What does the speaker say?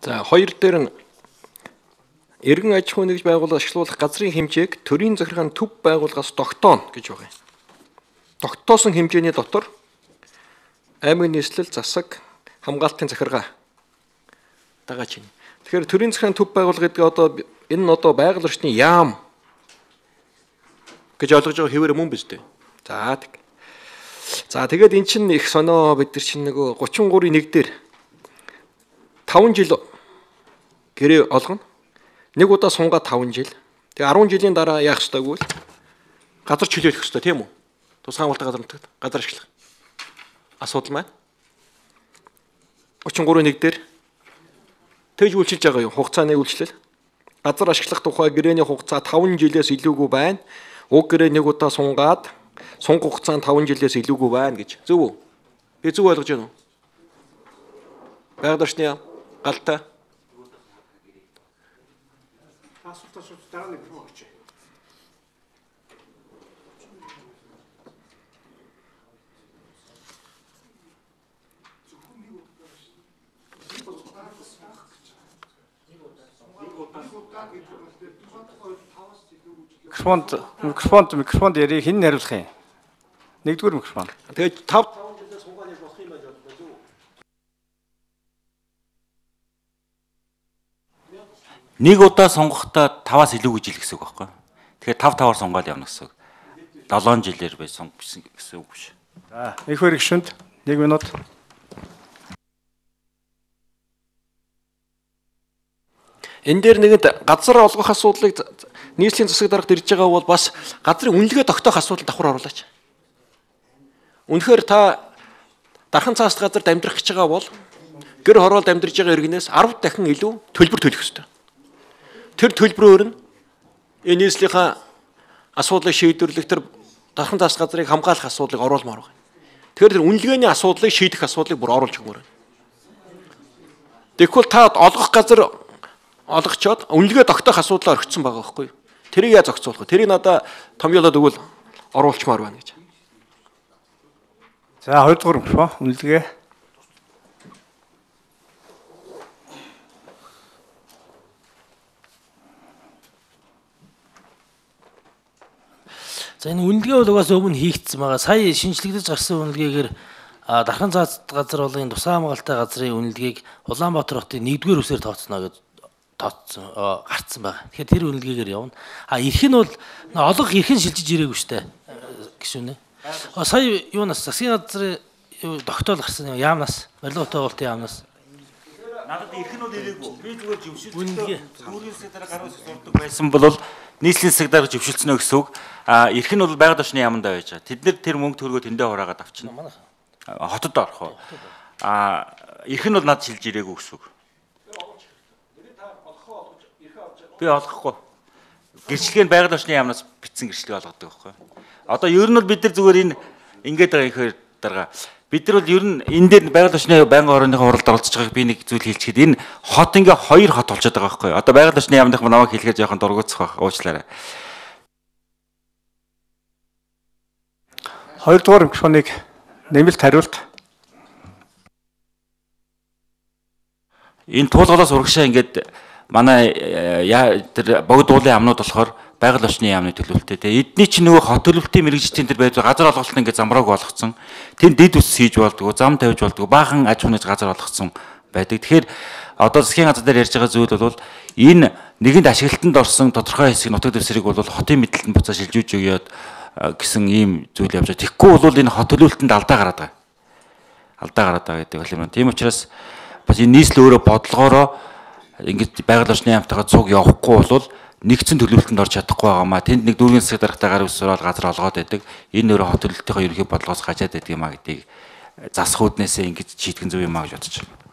За хоёр дээр нь эргэн аж ахуй нэгж байгууллага ашиглуулах газрын хэмжээг төрийн захиргааны төв байгууллагаас тогтооно гэж байгаа юм. Тогтоосон хэмжээний дотор аймаг нийслэл засаг хамгаалтын захиргаа дагааж байна. Тэгэхээр төрийн захиргааны төв байгууллага гэдэг одоо энэ нь одоо байгаль орчны яам гэж ойлгож байгаа хэвээр мөн биз дээ. За тэгээд эн чинь их сонио бид нар чинь нөгөө 33-ийн 1 дээр 5 жил гэрээ олгоно. Нэг удаа сунгаа 5 жил. Тэгээ 10 жилийн дараа яах ёстой гэвэл газар чөлөөлөх ёстой тийм үү? Тусгай хамгаалалтын газар нутагт газар ашиглах. Асуудал маань 33-ийн 1 дээр тэгж үйлчилж байгаа юм. Хугацааны үйлчлэл. Газар ашиглах тухай гэрээний хугацаа 5 жилээс илүүгүй байна. Уг гэрээ нэг удаа сунгаад сунгах хугацаа 5 жилээс илүүгүй байна гэж. Зөв үү? Би зөв ойлгож байна уу? Байгаль орчны галтай. Микрофонд ярих хэн хариулах юм? Нэгдүгээр микрофон. Тэгээд 5 жилээс сунгааны болох юм байж болно зөв үү? Нэг удаа сонгохдоо 5-аас илүүгүй жил гэсэн үг байхгүй. Тэгэхээр 5-5-аар сунгаад явна гэсэн үг. 7 жилээр бай сонгосон гэсэн үг биш. За, их хэрэг шүнд 1 минут. Энэ дээр нэгэд газар олгох асуудлыг нийслэлийн засаг даргад ирж байгаа бол бас газрын үнэлгээ тогтоох асуудал давхар оруулаач. Үнэхээр та дархан цаасд газарт амьдрах гэж байгаа бол гэр хороолд амьдарж байгаа иргэнээс 10 дахин илүү төлбөр төлөх ёстой. Тэр төлбөрөөр нь энэ нийслэлийн асуудлыг шийдвэрлэх тэр дархан цаасд газрыг хамгаалах асуудлыг оруулмаар байна. Тэгэхээр тэр үнэлгээний асуудлыг шийдэх асуудлыг бүр оруулж өгмөр байна. Тэгэхгүй та олгох газар олгочоод үнэлгээ тогтоох асуудлаа орхицсон байгаа байхгүй юу? Тэрийг яаж зохицуулах вэ? Тэрийг надад томьёолоод өгвөл оруулчмаар байна гэж. За 2 дугаар микрофон үнэлгээ. За энэ үнэлгээ бол угаас өмнө хийгдсэн байгаа. Сая шинжлэгдэж гарсан үнэлгээгээр дархан цаасд газар болгын тусгай хамгаалалтын газрын үнэлгээг Улаанбаатар хотын 1-р үсээр тооцно гэж гарцсан байгаа. Тэгэхээр тэр үнэлгээгээр явна. Ирэх нь бол олох ирэх нь шилжиж ирээгүй штэ гişүнэ. Сая юунаас засгийн газрын тогтоол гарсан яамнаас барилгын утаа яамнаас Надад ирэх нь бол ирээгүй. Би зүгээр зөвшөлтөө дүүрийн засаг дараа гаруй сурдаг байсан бол нийслэлийн засаг дараа зөвшөлдсөнө гэсэн үг. Ирэх нь бол байгаль орчны яамдаа байж байгаа. Тэд нэр тэр мөнгө төгрөгөө тэндээ хураагаад авчна. Хотод орох уу? Ирэх нь бол надад шилж ирээгүй гэсэн үг. Би олохгүй. Гэрчлэгээ нь байгаль орчны яамнаас бичсэн гэрчлэг олгодог байхгүй. Одоо ер нь бол бид нар зүгээр энэ ингээд байгаа ихээр дарга. Бид нар бол ер нь энэ дээр байгаль орчны байнгын хорооныхоо хуралд оролцож байгааг би нэг зүйл хэлчихэд энэ хот ингээ 2 хот болчиход байгаа байхгүй. Одоо байгаль орчны яамных намайг хэлэхэд жоохон дургуутсах байх. Уучлаарай. 2 дугаар микрофоныг нэмэлт хариулт. Энэ туулгалаас урагшаа ингээд манай тэр богд уулын амнууд болохоор байгаль орчны яамны төлөвлөлттэй. Тэгээ эдний чинь нөгөө хот төлөвлөлтийн мэрэгжлийн дээр байж газар олголт нь ингээд замрааг болгоцсон. Тэнд дэд ус хийж болдгоо, зам тавьж болдгоо, баахан аж ахуйн газар олгоцсон байдаг. Тэгэхээр одоо засгийн газар дээр ярьж байгаа зүйл бол энэ нэгэнд ашиглалтанд орсон тодорхой хэсэг нутаг дэвсрийг бол хотын мэдлэлд буцаа шилжүүлж өгөөд гэсэн ийм зүйл явж байгаа. Тэгэхгүй бол энэ хот төлөвлөлтөнд алдаа гараад байгаа. Алдаа гараад байгаа гэдэг бол юм. Тийм учраас бас энэ нийслэл өөрөө бодлогоороо ингээд байгаль орчны яамтайгаа цуг явахгүй бол нэгдсэн төлөвлөлтөнд орж чадахгүй байгаамаа. Тэнд нэг дүүргийн засаг даргатай гар усраад газар олгоод байдаг. Энэ өөрөө хот төлөвлөлтийнхөө ерөнхий бодлогоос гажаад байдаг юм а гэдгийг засах үүднээсээ ингэж шийдгэн зөв юм а гэж бодож байна.